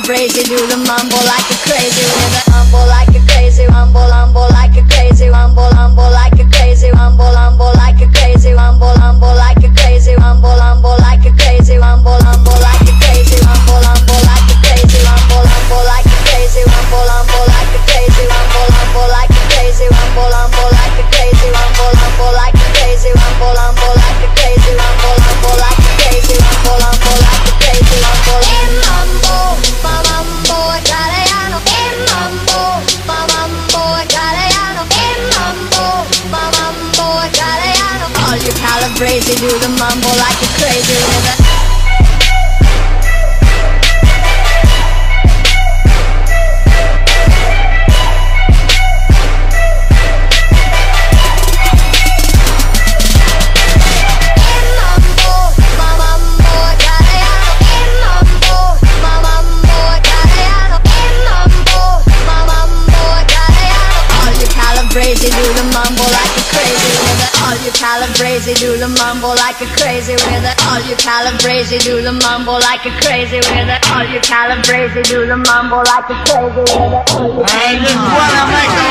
calabrese, do the mumble like a crazy with a humble like a crazy, humble, humble like a crazy, humble, humble like a crazy, humble, humble like a crazy, humble, humble like a crazy, humble, humble like a crazy, humble, humble like a crazy, humble, humble like a crazy, humble, humble like a crazy, humble, humble like a crazy, humble, humble like a crazy, humble, humble like a crazy, humble, humble like a crazy, humble, humble like a crazy, humble, humble like a crazy, humble, humble like a crazy, humble. Il mambo italiano, il mambo italiano, il mambo italiano. All you calabrese do the mumble like a crazy with a crazy, do the mumble like a crazy with it. All you calabrese do the mumble like a crazy with it. All you calabrese do the mumble like a crazy with it. All you calabrese do the mumble like a crazy with it. I just wanna make a